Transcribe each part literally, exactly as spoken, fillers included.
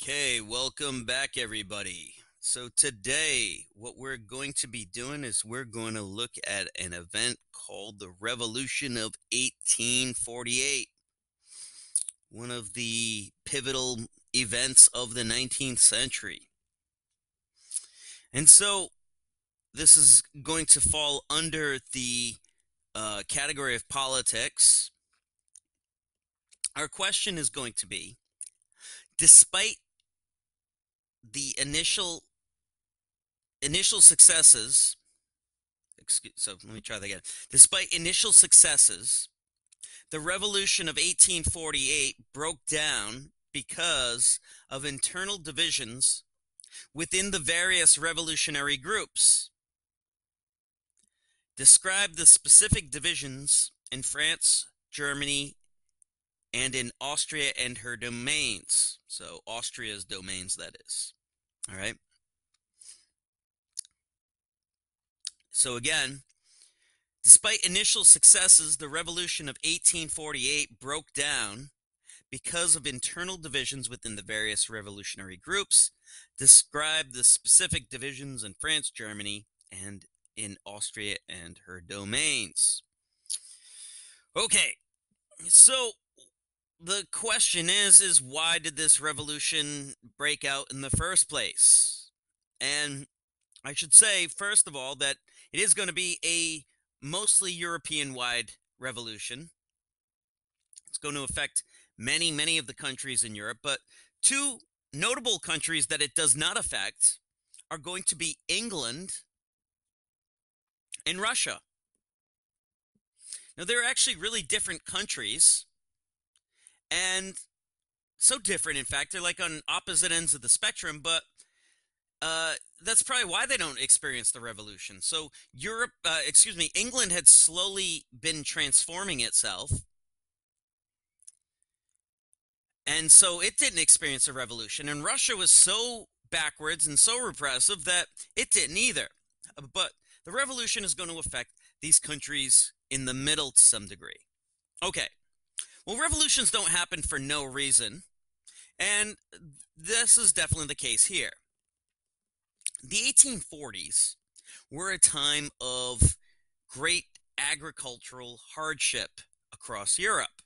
Okay, welcome back, everybody. So, today, what we're going to be doing is we're going to look at an event called the Revolution of eighteen forty-eight, one of the pivotal events of the nineteenth century. And so, this is going to fall under the uh, category of politics. Our question is going to be, despite the initial initial successes excuse, so let me try that again. Despite initial successes, the Revolution of eighteen forty-eight broke down because of internal divisions within the various revolutionary groups. Describe the specific divisions in France, Germany, and in Austria and her domains. So Austria's domains, that is. All right. So again, despite initial successes, the Revolution of eighteen forty-eight broke down because of internal divisions within the various revolutionary groups. Describe the specific divisions in France, Germany, and in Austria and her domains. Okay, so the question is, is why did this revolution break out in the first place? And I should say, first of all, that it is going to be a mostly European-wide revolution. It's going to affect many, many of the countries in Europe, but two notable countries that it does not affect are going to be England and Russia. Now, they're actually really different countries, and so different, in fact, they're like on opposite ends of the spectrum, but uh, that's probably why they don't experience the revolution. So Europe, uh, excuse me, England had slowly been transforming itself, and so it didn't experience a revolution. And Russia was so backwards and so repressive that it didn't either. But the revolution is going to affect these countries in the middle to some degree. Okay. Well, revolutions don't happen for no reason. And this is definitely the case here. The eighteen forties were a time of great agricultural hardship across Europe.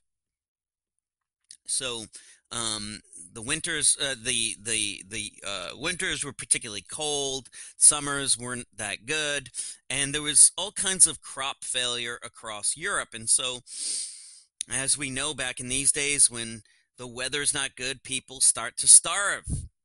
So um, the winters, uh, the the the uh, winters were particularly cold. Summers weren't that good, and there was all kinds of crop failure across Europe. And so, as we know, back in these days, when the weather's not good, people start to starve.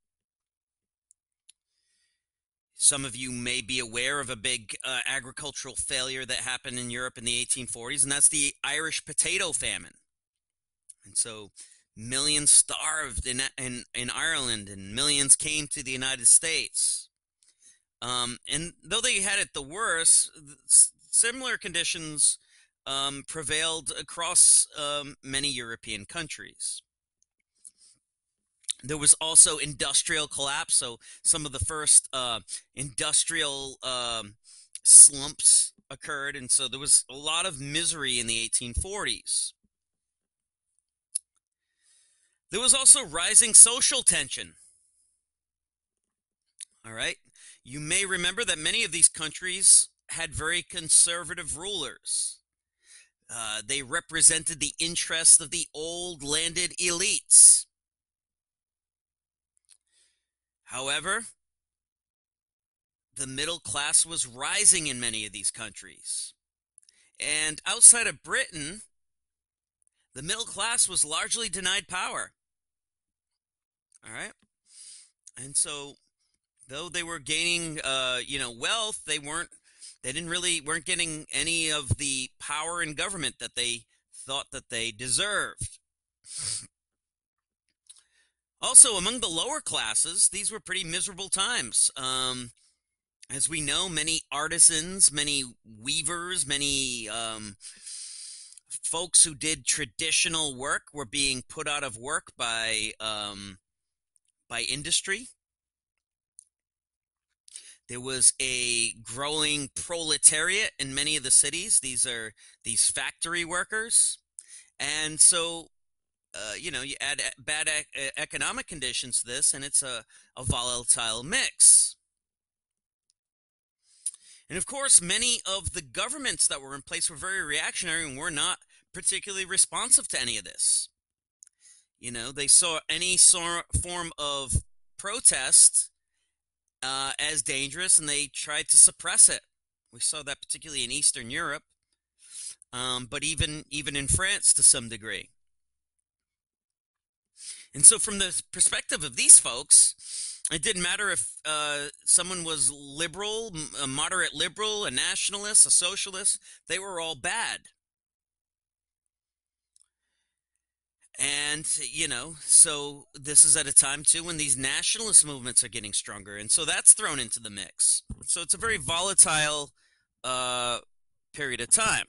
Some of you may be aware of a big uh, agricultural failure that happened in Europe in the eighteen forties, and that's the Irish potato famine. And so millions starved in, in, in Ireland, and millions came to the United States. Um, and though they had it the worst, similar conditions um, prevailed across um, many European countries. There was also industrial collapse, so some of the first uh, industrial um, slumps occurred, and so there was a lot of misery in the eighteen forties. There was also rising social tension. All right. You may remember that many of these countries had very conservative rulers. Uh, they represented the interests of the old landed elites. However, the middle class was rising in many of these countries. And outside of Britain, the middle class was largely denied power. All right. And so, though they were gaining, uh, you know, wealth, they weren't, they didn't really, weren't getting any of the power in government that they thought that they deserved. Also, among the lower classes, these were pretty miserable times. Um, as we know, many artisans, many weavers, many um, folks who did traditional work were being put out of work by um, by industry. There was a growing proletariat in many of the cities. These are these factory workers. And so uh, you know, you add bad e economic conditions to this, and it's a, a volatile mix. And of course, many of the governments that were in place were very reactionary and were not particularly responsive to any of this. You know, they saw any sort form of protest uh, as dangerous, and they tried to suppress it. We saw that particularly in Eastern Europe, um, but even even in France to some degree. And so from the perspective of these folks, it didn't matter if uh, someone was liberal, a moderate liberal, a nationalist, a socialist, they were all bad. And, you know, so this is at a time, too, when these nationalist movements are getting stronger. And so that's thrown into the mix. So it's a very volatile uh, period of time.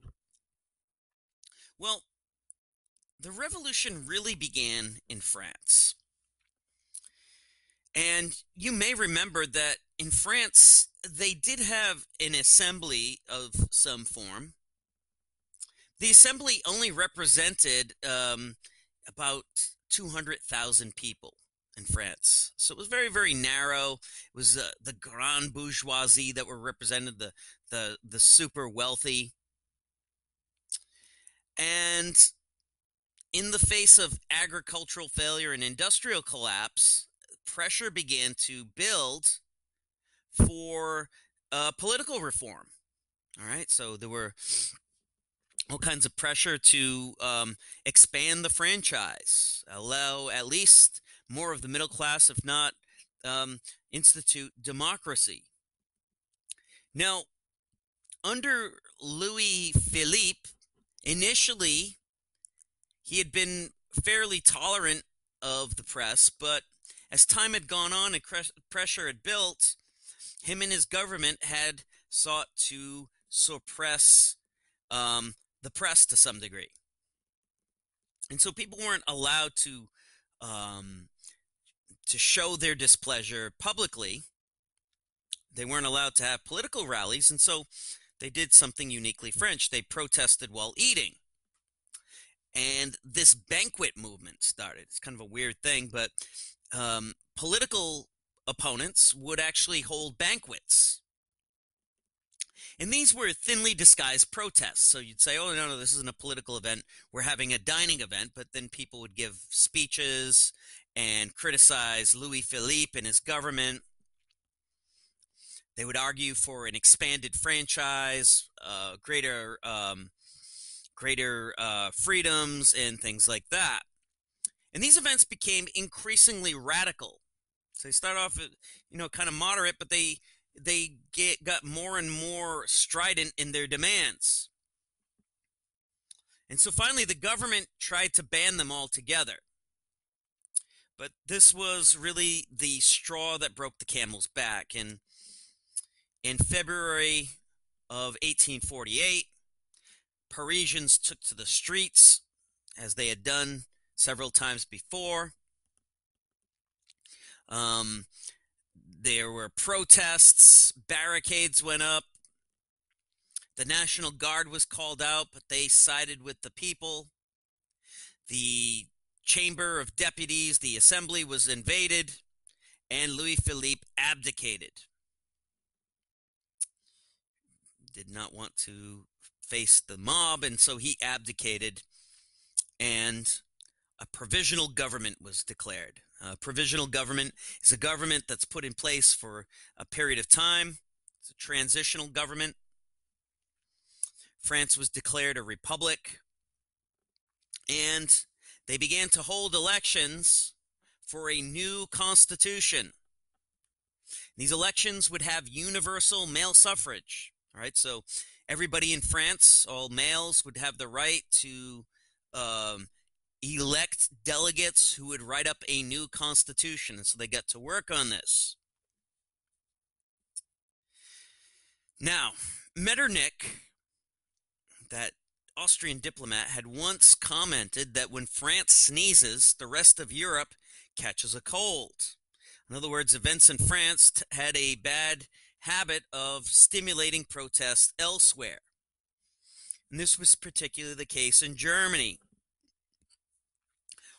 Well, the revolution really began in France. And you may remember that in France, they did have an assembly of some form. The assembly only represented um, about two hundred thousand people in France. So it was very, very narrow. It was uh, the grand bourgeoisie that were represented, the, the, the super wealthy. And in the face of agricultural failure and industrial collapse, pressure began to build for uh, political reform. All right, so there were all kinds of pressure to um, expand the franchise, allow at least more of the middle class, if not um, institute democracy. Now, under Louis Philippe, initially he had been fairly tolerant of the press, but as time had gone on and pressure had built, him and his government had sought to suppress um, the press to some degree. And so people weren't allowed to um, to show their displeasure publicly. They weren't allowed to have political rallies, and so they did something uniquely French. They protested while eating. And this banquet movement started. It's kind of a weird thing, but um, political opponents would actually hold banquets. And these were thinly disguised protests. So you'd say, oh, no, no, this isn't a political event. We're having a dining event. But then people would give speeches and criticize Louis Philippe and his government. They would argue for an expanded franchise, uh, greater um, greater uh, freedoms, and things like that. And these events became increasingly radical. So they start off, you know, kind of moderate, but they they get got more and more strident in their demands. And so finally the government tried to ban them altogether. But this was really the straw that broke the camel's back. And in February of eighteen forty-eight, Parisians took to the streets, as they had done several times before. Um, there were protests, barricades went up, the National Guard was called out, but they sided with the people. The Chamber of Deputies, the Assembly, was invaded, and Louis Philippe abdicated. Did not want to face the mob, and so he abdicated, and a provisional government was declared. A provisional government is a government that's put in place for a period of time. It's a transitional government. France was declared a republic, and they began to hold elections for a new constitution. These elections would have universal male suffrage. All right, so everybody in France, all males, would have the right to um, elect delegates who would write up a new constitution. And so they got to work on this. Now, Metternich, that Austrian diplomat, had once commented that when France sneezes, the rest of Europe catches a cold. In other words, events in France had a bad habit of stimulating protests elsewhere. And this was particularly the case in Germany.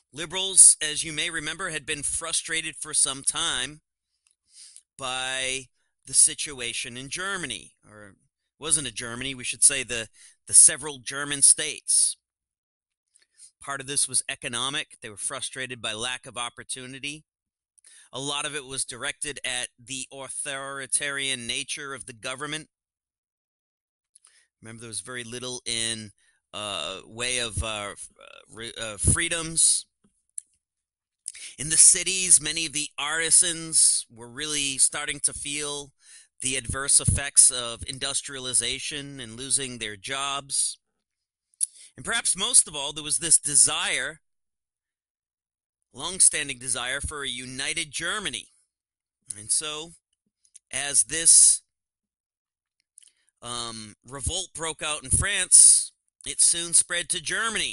Liberals, as you may remember, had been frustrated for some time by the situation in Germany, or it wasn't a Germany, we should say the, the several German states. Part of this was economic. They were frustrated by lack of opportunity. A lot of it was directed at the authoritarian nature of the government. Remember, there was very little in uh, way of uh, uh, freedoms. In the cities, many of the artisans were really starting to feel the adverse effects of industrialization and losing their jobs. And perhaps most of all, there was this desire, long-standing desire, for a united Germany. And so, as this um, revolt broke out in France, it soon spread to Germany.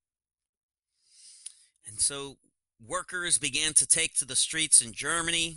And so workers began to take to the streets in Germany.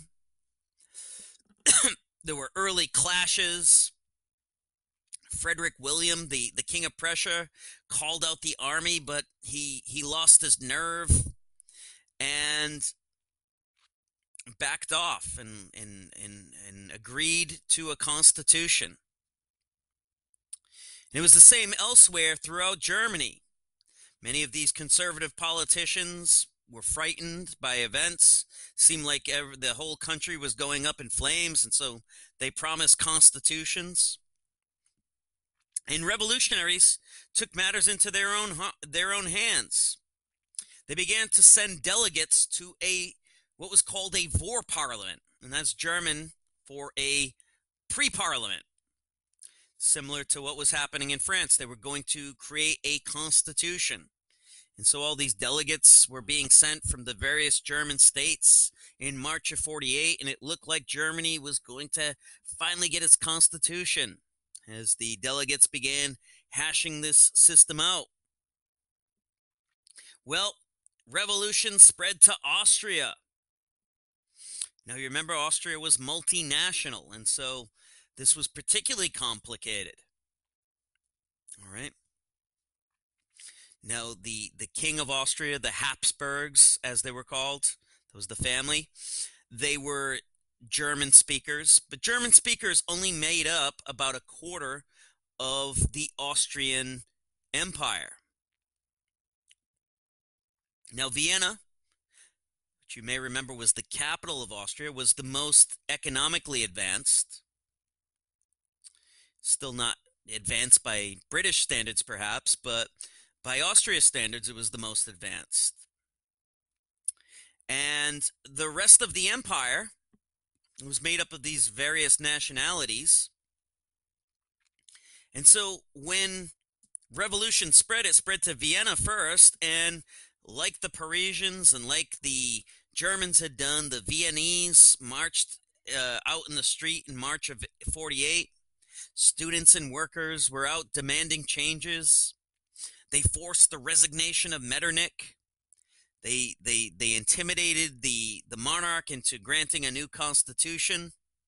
There were early clashes. Frederick William, the, the King of Prussia, called out the army, but he, he lost his nerve and backed off and, and, and, and agreed to a constitution. And it was the same elsewhere throughout Germany. Many of these conservative politicians were frightened by events. Seemed like every, the whole country was going up in flames, and so they promised constitutions. And revolutionaries took matters into their own their own hands. They began to send delegates to a what was called a Vorparlament, and that's German for a pre-parliament. Similar to what was happening in France, they were going to create a constitution. And so all these delegates were being sent from the various German states in March of forty-eight, and it looked like Germany was going to finally get its constitution as the delegates began hashing this system out. Well, revolution spread to Austria. Now, you remember Austria was multinational, and so this was particularly complicated. All right. Now, the, the King of Austria, the Habsburgs, as they were called, that was the family, they were German speakers, but German speakers only made up about a quarter of the Austrian Empire. Now, Vienna, which you may remember was the capital of Austria, was the most economically advanced. Still not advanced by British standards, perhaps, but by Austria standards, it was the most advanced. And the rest of the empire was made up of these various nationalities. And so when revolution spread, it spread to Vienna first, and like the Parisians and like the Germans had done, the Viennese marched uh, out in the street in March of forty-eight. Students and workers were out demanding changes. They forced the resignation of Metternich. They they they intimidated the the monarch into granting a new constitution.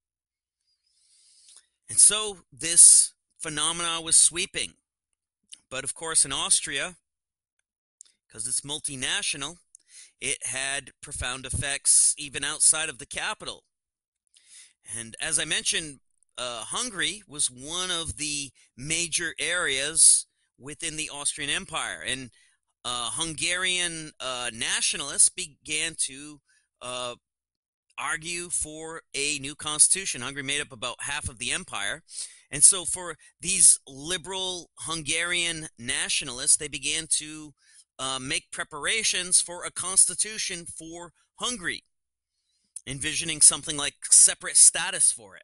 And so this phenomena was sweeping. But of course, in Austria, because it's multinational, it had profound effects even outside of the capital. And as I mentioned, uh, Hungary was one of the major areas within the Austrian Empire. And uh, Hungarian uh, nationalists began to uh, argue for a new constitution. Hungary made up about half of the empire. And so for these liberal Hungarian nationalists, they began to uh, make preparations for a constitution for Hungary, envisioning something like separate status for it.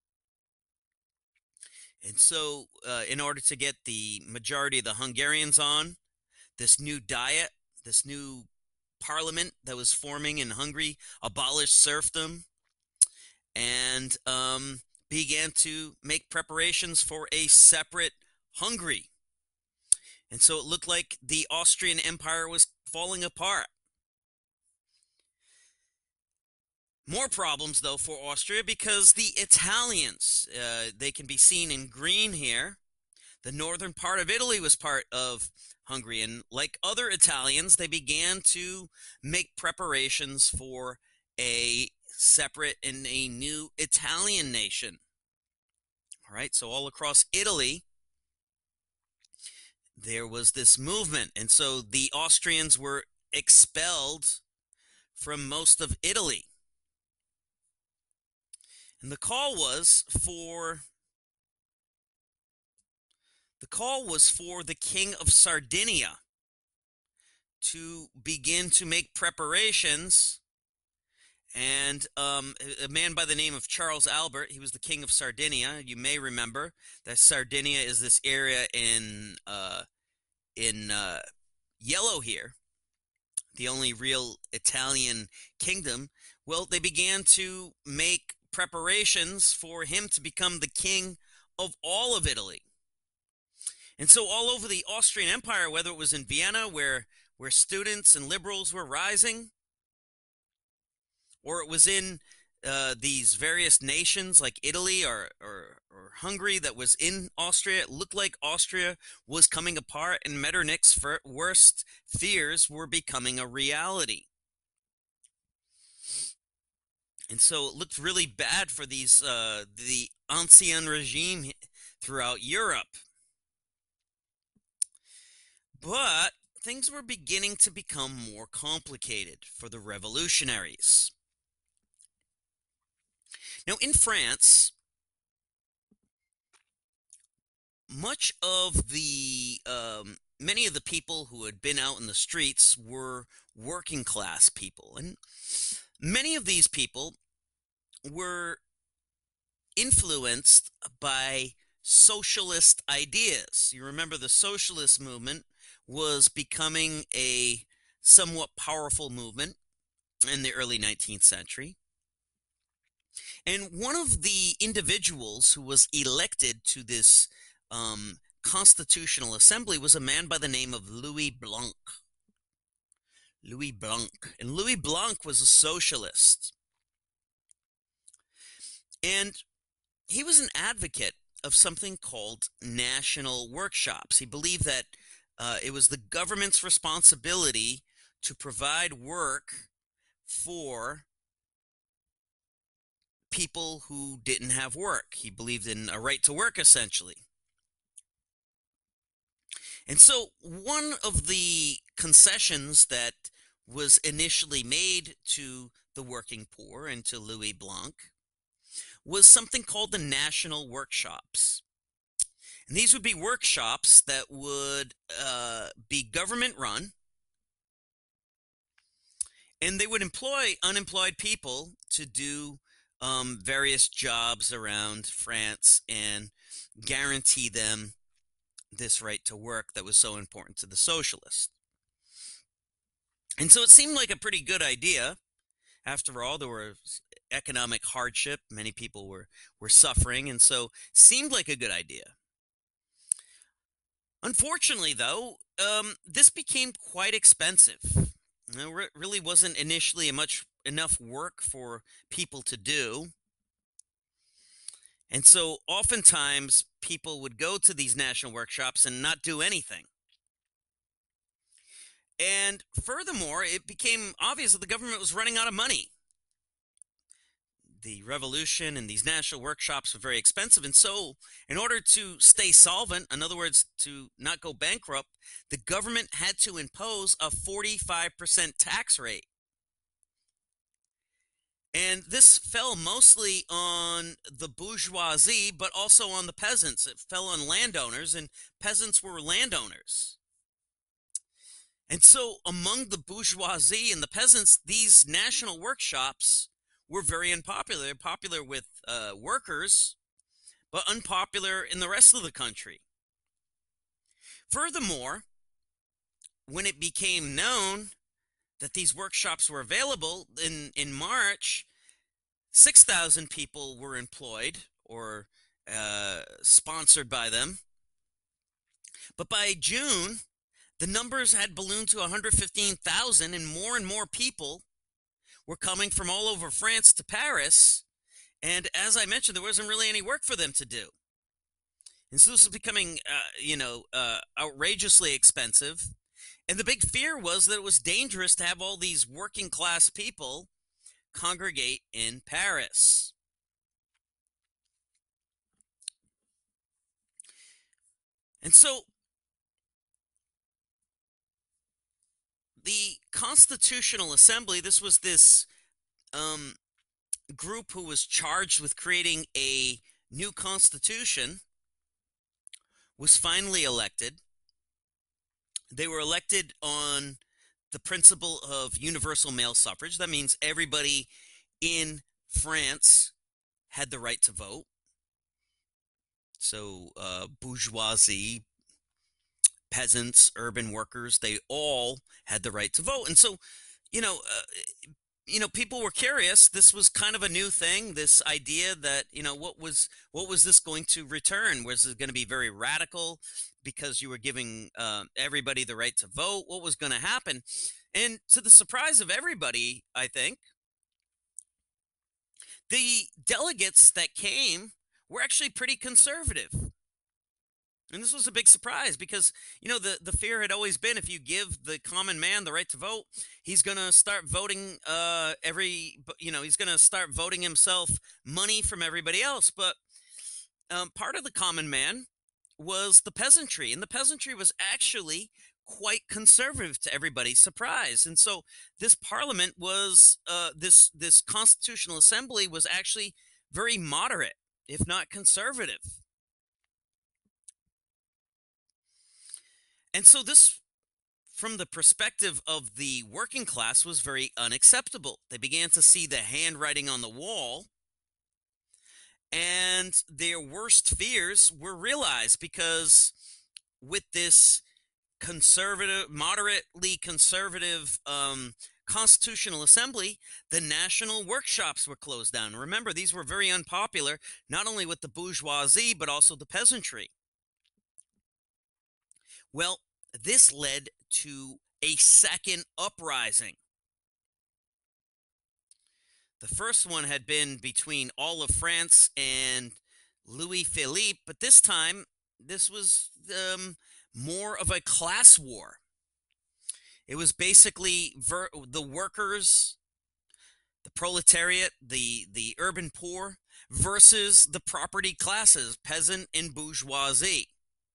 And so uh, in order to get the majority of the Hungarians on, this new diet, this new parliament that was forming in Hungary abolished serfdom and um, began to make preparations for a separate Hungary. And so it looked like the Austrian Empire was falling apart. More problems, though, for Austria because the Italians, uh, they can be seen in green here. The northern part of Italy was part of Hungary, and like other Italians, they began to make preparations for a separate and a new Italian nation. All right, so all across Italy, there was this movement, and so the Austrians were expelled from most of Italy. And the call was for the call was for the King of Sardinia to begin to make preparations. And um, a man by the name of Charles Albert, he was the King of Sardinia. You may remember that Sardinia is this area in uh, in uh, yellow here, the only real Italian kingdom. Well, they began to make preparations for him to become the king of all of Italy. And so all over the Austrian Empire, whether it was in Vienna, where where students and liberals were rising, or it was in uh, these various nations like Italy or, or, or Hungary that was in Austria, it looked like Austria was coming apart, and Metternich's worst fears were becoming a reality. And so it looked really bad for these uh, the Ancien regime throughout Europe. But things were beginning to become more complicated for the revolutionaries. Now, in France, much of the, um, many of the people who had been out in the streets were working class people. And many of these people were influenced by socialist ideas. You remember the socialist movement was becoming a somewhat powerful movement in the early nineteenth century. And one of the individuals who was elected to this um, constitutional assembly was a man by the name of Louis Blanc. Louis Blanc. And Louis Blanc was a socialist. And he was an advocate of something called national workshops. He believed that uh, it was the government's responsibility to provide work for people who didn't have work. He believed in a right to work, essentially. And so one of the concessions that was initially made to the working poor and to Louis Blanc was something called the national workshops. And these would be workshops that would uh, be government run, and they would employ unemployed people to do um, various jobs around France and guarantee them this right to work that was so important to the socialists. And so it seemed like a pretty good idea. After all, there was economic hardship. Many people were, were suffering, and so it seemed like a good idea. Unfortunately, though, um, this became quite expensive. There really wasn't initially much enough work for people to do. And so oftentimes people would go to these national workshops and not do anything. And furthermore, it became obvious that the government was running out of money. The revolution and these national workshops were very expensive. And so in order to stay solvent, in other words, to not go bankrupt, the government had to impose a forty-five percent tax rate. And this fell mostly on the bourgeoisie, but also on the peasants. It fell on landowners, and peasants were landowners. And so among the bourgeoisie and the peasants, these national workshops were very unpopular. They're popular with uh, workers, but unpopular in the rest of the country. Furthermore, when it became known that these workshops were available in, in March, six thousand people were employed or uh, sponsored by them. But by June, the numbers had ballooned to one hundred fifteen thousand, and more and more people were coming from all over France to Paris. And as I mentioned, there wasn't really any work for them to do. And so this was becoming, uh, you know, uh, outrageously expensive. And the big fear was that it was dangerous to have all these working class people congregate in Paris. And so the Constitutional Assembly, this was this um, group who was charged with creating a new constitution, was finally elected. They were elected on the principle of universal male suffrage. That means everybody in France had the right to vote. So uh, bourgeoisie, peasants, urban workers, they all had the right to vote. And so, you know, uh, you know, people were curious. This was kind of a new thing, this idea that, you know, what was what was this going to return? Was it going to be very radical because you were giving uh, everybody the right to vote? What was going to happen? And to the surprise of everybody, I think, the delegates that came were actually pretty conservative. And this was a big surprise because, you know, the, the fear had always been if you give the common man the right to vote, he's going to start voting uh, every, you know, he's going to start voting himself money from everybody else. But um, part of the common man was the peasantry, and the peasantry was actually quite conservative to everybody's surprise. And so this parliament was, uh, this, this constitutional assembly was actually very moderate, if not conservative. And so this, from the perspective of the working class, was very unacceptable. They began to see the handwriting on the wall, and their worst fears were realized because with this conservative, moderately conservative um, constitutional assembly, the national workshops were closed down. Remember, these were very unpopular, not only with the bourgeoisie, but also the peasantry. Well, this led to a second uprising. The first one had been between all of France and Louis Philippe, but this time this was um, more of a class war. It was basically ver- the workers, the proletariat, the, the urban poor versus the property classes, peasant and bourgeoisie.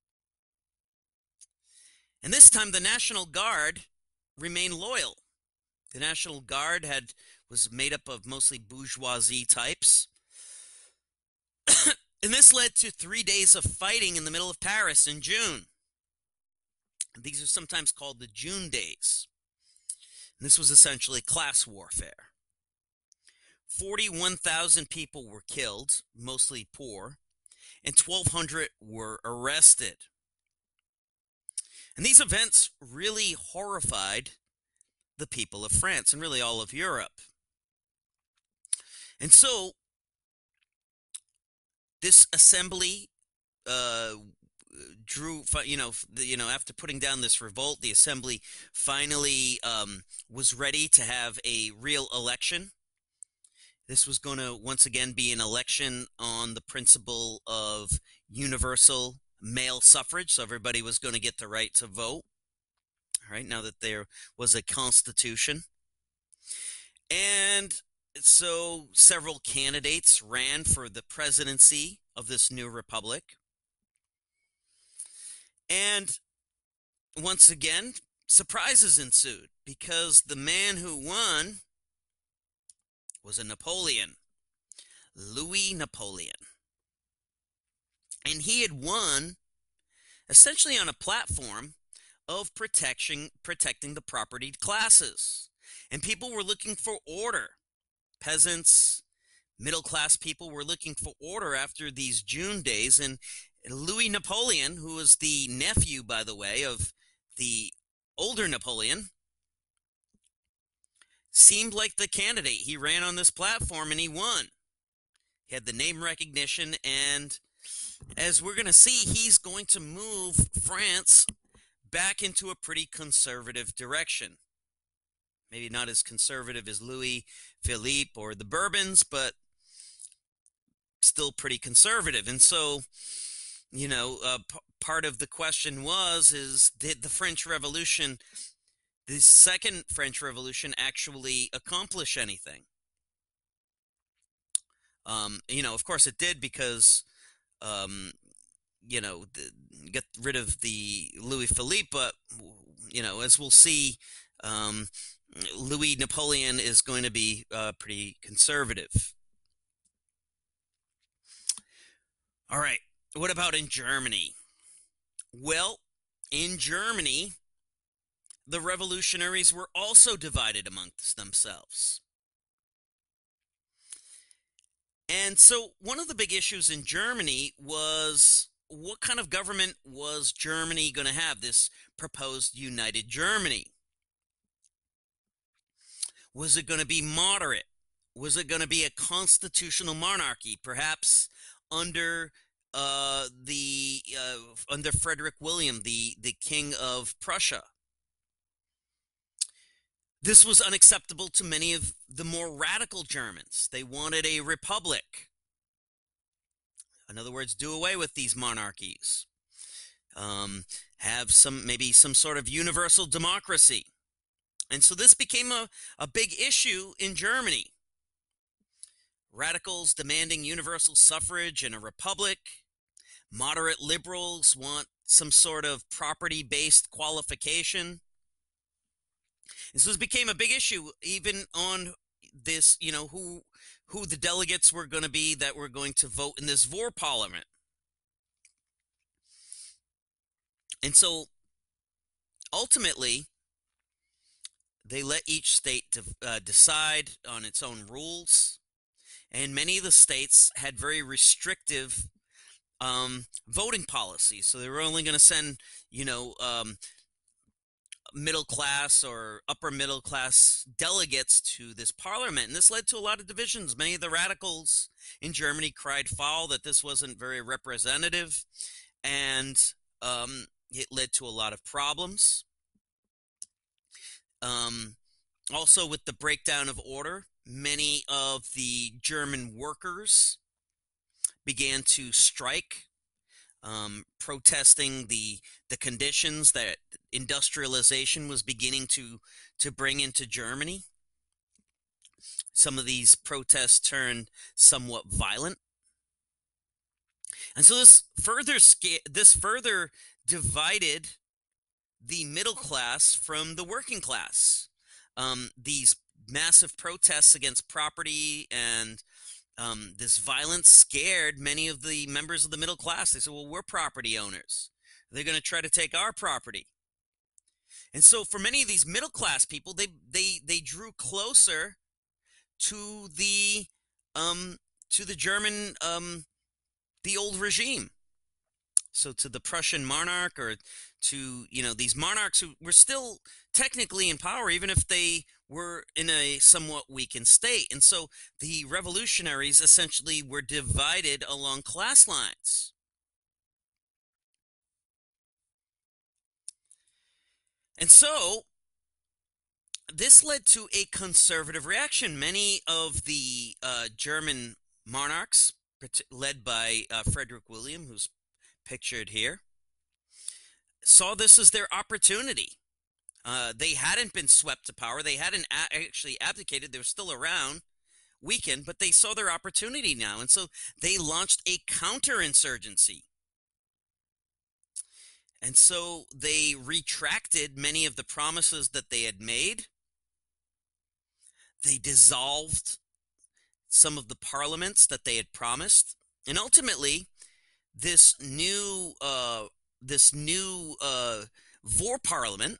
And this time the National Guard remained loyal. The National Guard had was made up of mostly bourgeoisie types. And this led to three days of fighting in the middle of Paris in June. These are sometimes called the June Days. And this was essentially class warfare. forty-one thousand people were killed, mostly poor, and twelve hundred were arrested. And these events really horrified the people of France and really all of Europe. And so this assembly uh, drew, you know, you know, after putting down this revolt, the assembly finally um, was ready to have a real election. This was going to once again be an election on the principle of universal male suffrage, so everybody was going to get the right to vote. All right, now that there was a constitution. And so several candidates ran for the presidency of this new republic. And once again, surprises ensued because the man who won was a Napoleon, Louis Napoleon. And he had won essentially on a platform of protection, protecting the propertied classes. And people were looking for order. Peasants, middle-class people were looking for order after these June days. And Louis Napoleon, who was the nephew, by the way, of the older Napoleon, seemed like the candidate. He ran on this platform and he won. He had the name recognition, and as we're going to see, he's going to move France back into a pretty conservative direction. Maybe not as conservative as Louis Philippe or the Bourbons, but still pretty conservative. And so you know, uh, p- part of the question was, is did the French Revolution, the Second French Revolution, actually accomplish anything? Um, you know, of course it did, because, um, you know, the, get rid of the Louis Philippe, but, you know, as we'll see, um, Louis Napoleon is going to be uh, pretty conservative. All right, what about in Germany? Well, in Germany, the revolutionaries were also divided amongst themselves. And so one of the big issues in Germany was, what kind of government was Germany going to have, this proposed united Germany? Was it going to be moderate? Was it going to be a constitutional monarchy, perhaps under uh, the uh, under Frederick William, the the King of Prussia? This was unacceptable to many of the more radical Germans. They wanted a republic. In other words, do away with these monarchies. Um, have some, maybe some sort of universal democracy. And so this became a, a big issue in Germany. Radicals demanding universal suffrage and a republic. Moderate liberals want some sort of property-based qualification. And so this became a big issue, even on this, you know, who who the delegates were going to be that were going to vote in this Vor Parliament. And so ultimately, they let each state to, uh, decide on its own rules. And many of the states had very restrictive um, voting policies. So they were only going to send, you know, um, middle class or upper middle class delegates to this parliament. And this led to a lot of divisions. Many of the radicals in Germany cried foul that this wasn't very representative, and um, it led to a lot of problems. Um, also, with the breakdown of order, many of the German workers began to strike, um, protesting the the conditions that industrialization was beginning to to bring into Germany. Some of these protests turned somewhat violent, and so this further this further divided the middle class from the working class. Um, these massive protests against property and um, this violence scared many of the members of the middle class. They said, well, we're property owners. They're going to try to take our property. And so for many of these middle class people, they they they drew closer to the um to the German um the old regime. So to the Prussian monarch, or to, you know, these monarchs who were still technically in power, even if they were in a somewhat weakened state. And so the revolutionaries essentially were divided along class lines. And so this led to a conservative reaction. Many of the uh, German monarchs, led by uh, Frederick William, who's pictured here, saw this as their opportunity. Uh, they hadn't been swept to power. They hadn't actually abdicated. They were still around, weakened, but they saw their opportunity now. And so they launched a counterinsurgency. And so they retracted many of the promises that they had made. They dissolved some of the parliaments that they had promised. And ultimately, this new uh, this new uh, Vor Parliament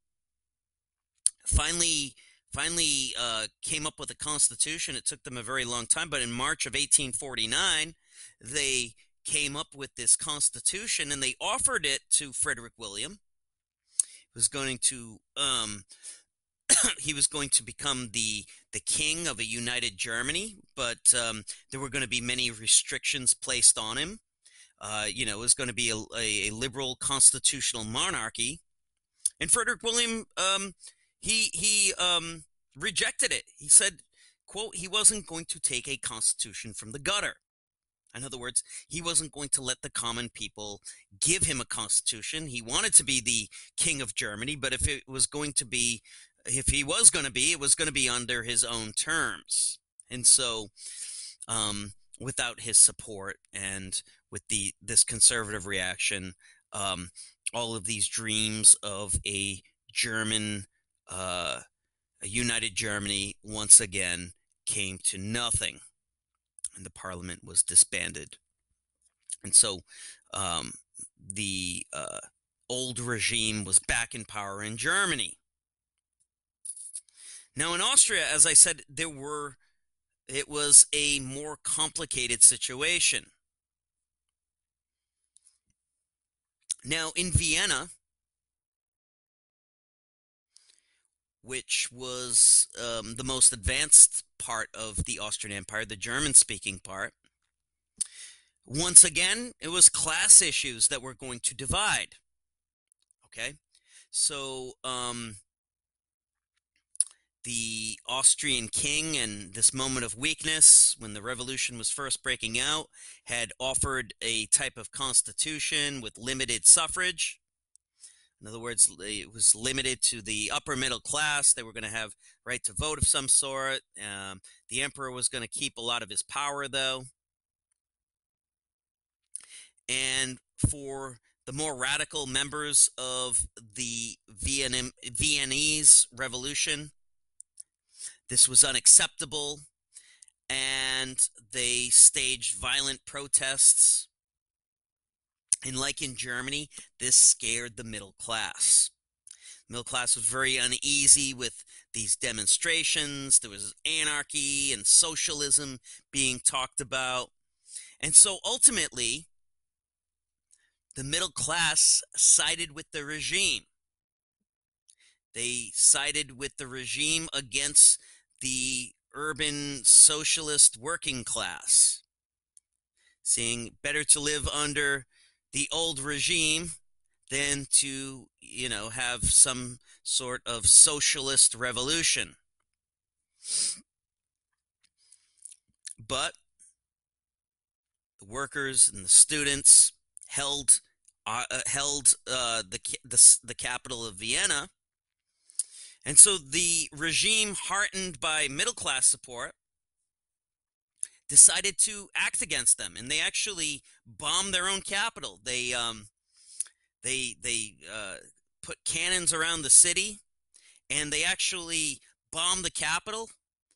finally finally uh, came up with a constitution. It took them a very long time, but in March of eighteen forty-nine, they came up with this constitution, and they offered it to Frederick William. He was going to um, he was going to become the the king of a united Germany, but um, there were going to be many restrictions placed on him. Uh, you know, it was going to be a, a, a liberal constitutional monarchy, and Frederick William um, he he um, rejected it. He said, "quote he wasn't going to take a constitution from the gutter." In other words, he wasn't going to let the common people give him a constitution. He wanted to be the king of Germany, but if it was going to be, if he was going to be, it was going to be under his own terms. And so, um, without his support and with the this conservative reaction, um, all of these dreams of a German, uh, a united Germany once again came to nothing, and the parliament was disbanded. And so um, the uh, old regime was back in power in Germany. Now in Austria, as I said, there were it was a more complicated situation. Now in Vienna, which was um, the most advanced part of the Austrian Empire, the German-speaking part, once again, it was class issues that were going to divide. Okay, so um, the Austrian king, in this moment of weakness, when the revolution was first breaking out, had offered a type of constitution with limited suffrage. In other words, it was limited to the upper middle class. They were going to have right to vote of some sort. Um, the emperor was going to keep a lot of his power, though. And for the more radical members of the Viennese Revolution, this was unacceptable, and they staged violent protests. And like in Germany, this scared the middle class. The middle class was very uneasy with these demonstrations. There was anarchy and socialism being talked about. And so ultimately, the middle class sided with the regime. They sided with the regime against the urban socialist working class, seeing better to live under the old regime than to, you know, have some sort of socialist revolution. But the workers and the students held uh, held uh, the, the the capital of Vienna, and so the regime, heartened by middle class support, decided to act against them, and they actually bombed their own capital. They um, they they uh, put cannons around the city, and they actually bombed the capital,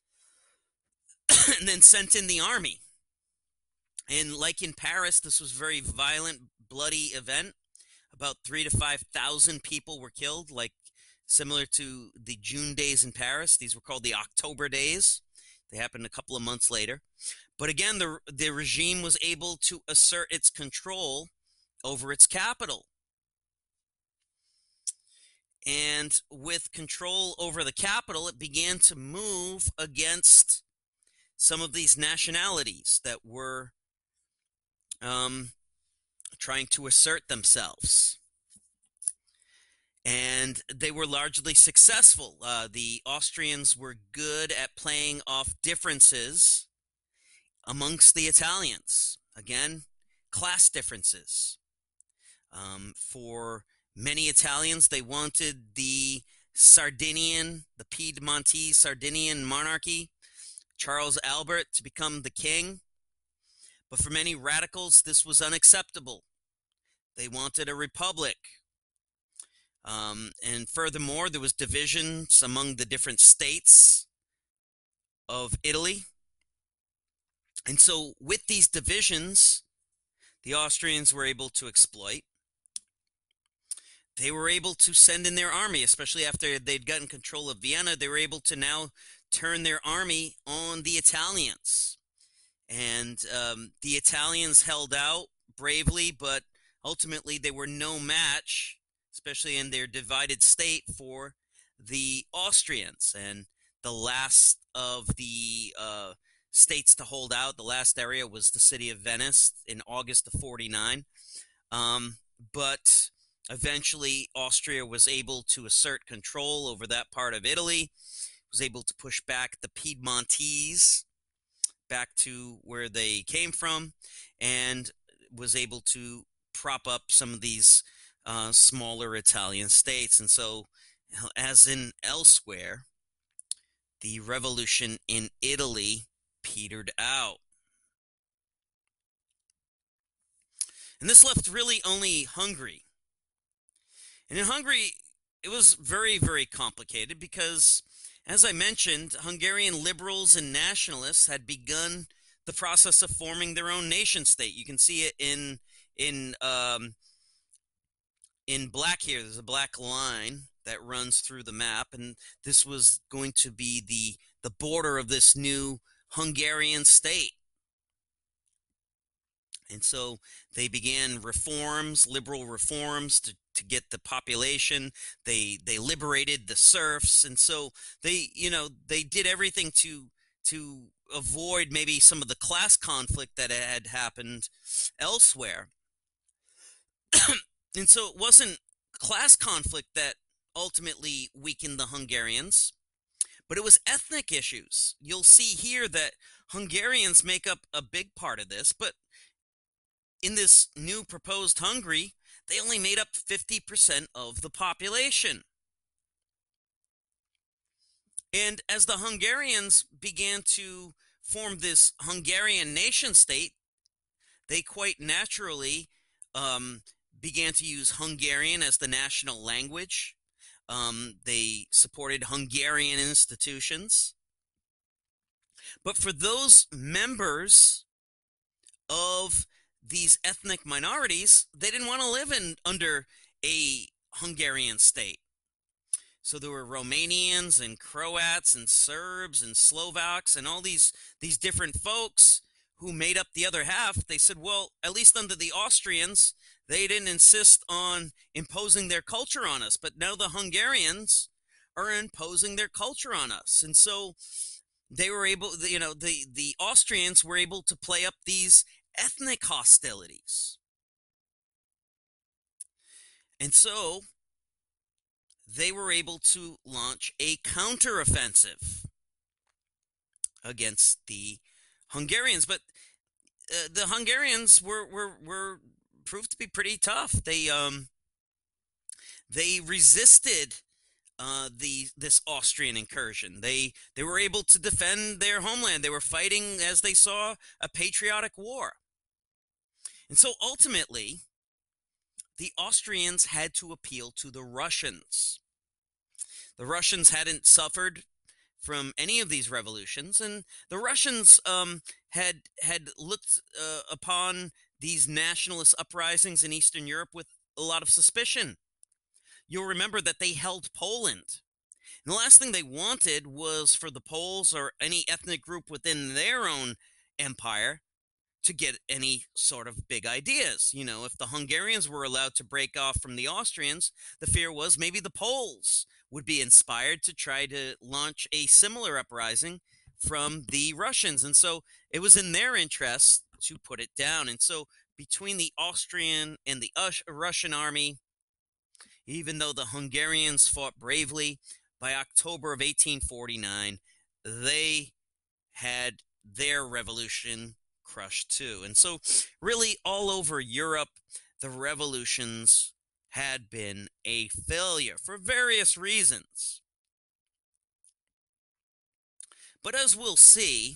and then sent in the army. And like in Paris, this was a very violent, bloody event. About three to five thousand people were killed, like similar to the June days in Paris. These were called the October days. They happened a couple of months later. But again, the the regime was able to assert its control over its capital. And with control over the capital, it began to move against some of these nationalities that were um, trying to assert themselves. And they were largely successful. Uh, the Austrians were good at playing off differences amongst the Italians. Again, class differences. Um, for many Italians, they wanted the Sardinian, the Piedmontese Sardinian monarchy, Charles Albert, to become the king. But for many radicals, this was unacceptable. They wanted a republic. Um, and furthermore, there was divisions among the different states of Italy. And so with these divisions, the Austrians were able to exploit. They were able to send in their army, especially after they'd gotten control of Vienna. They were able to now turn their army on the Italians. And um, the Italians held out bravely, but ultimately they were no match, especially in their divided state, for the Austrians. And the last of the uh, states to hold out, the last area, was the city of Venice in August of forty-nine. Um, but eventually Austria was able to assert control over that part of Italy, was able to push back the Piedmontese, back to where they came from and was able to prop up some of these uh, smaller Italian states. And so, as in elsewhere, the revolution in Italy petered out. And this left really only Hungary. And in Hungary, it was very, very complicated because, as I mentioned, Hungarian liberals and nationalists had begun the process of forming their own nation state. You can see it in in um, in black here. There's a black line that runs through the map, and this was going to be the the border of this new Hungarian state. And so they began reforms, liberal reforms to, to get the population. They they liberated the serfs, and so they you know they did everything to to avoid maybe some of the class conflict that had happened elsewhere. And so it wasn't class conflict that ultimately weakened the Hungarians, but it was ethnic issues. You'll see here that Hungarians make up a big part of this, but in this new proposed Hungary, they only made up fifty percent of the population. And as the Hungarians began to form this Hungarian nation state, they quite naturally um, began to use Hungarian as the national language. Um, they supported Hungarian institutions. But for those members of these ethnic minorities, they didn't want to live in under a Hungarian state. So there were Romanians and Croats and Serbs and Slovaks and all these these different folks who made up the other half. They said, well, at least under the Austrians, they didn't insist on imposing their culture on us. But now the Hungarians are imposing their culture on us. And so they were able, you know, the, the Austrians were able to play up these ethnic hostilities. And so they were able to launch a counteroffensive against the Hungarians. But uh, the Hungarians were, were, were proved to be pretty tough. They, um, they resisted uh, the this Austrian incursion. They they were able to defend their homeland. They were fighting, as they saw, a patriotic war. And so ultimately, the Austrians had to appeal to the Russians. The Russians hadn't suffered from any of these revolutions, and the Russians um, had had looked uh, upon these nationalist uprisings in Eastern Europe with a lot of suspicion. You'll remember that they held Poland. And the last thing they wanted was for the Poles or any ethnic group within their own empire to get any sort of big ideas. You know, if the Hungarians were allowed to break off from the Austrians, the fear was maybe the Poles would be inspired to try to launch a similar uprising from the Russians. And so it was in their interest to put it down. And so between the Austrian and the Russian army, even though the Hungarians fought bravely, by October of eighteen forty-nine, they had their revolution crushed too. And so really all over Europe, the revolutions had been a failure for various reasons. But as we'll see,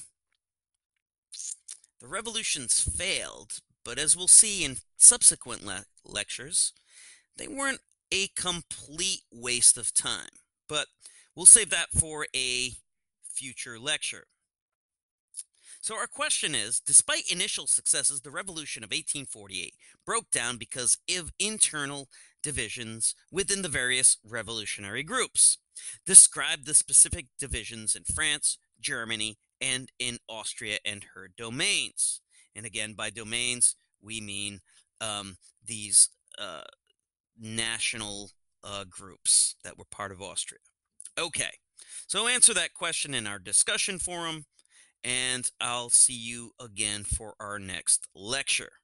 the revolutions failed, but as we'll see in subsequent le lectures, they weren't a complete waste of time. But we'll save that for a future lecture. So our question is, despite initial successes, the revolution of eighteen forty-eight broke down because of internal divisions within the various revolutionary groups. Describe the specific divisions in France, Germany, and in Austria and her domains. And again, by domains, we mean um, these uh, national uh, groups that were part of Austria. Okay, so answer that question in our discussion forum, and I'll see you again for our next lecture.